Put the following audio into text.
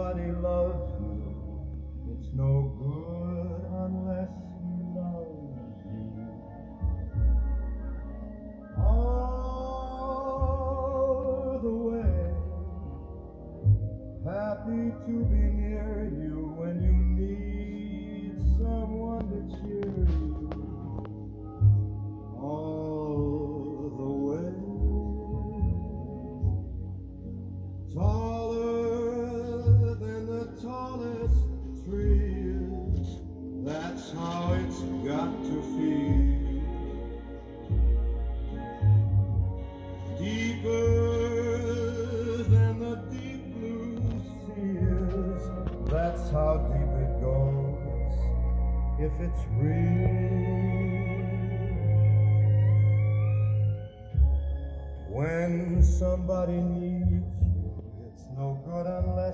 somebody loves you, it's no good unless he loves you. All the way, happy to be near you when you need someone to cheer you. All the way, taller than the tallest trees, that's how it's got to feel. Deeper than the deep blue sea is, that's how deep it goes if it's real. When somebody needs you, it's no good unless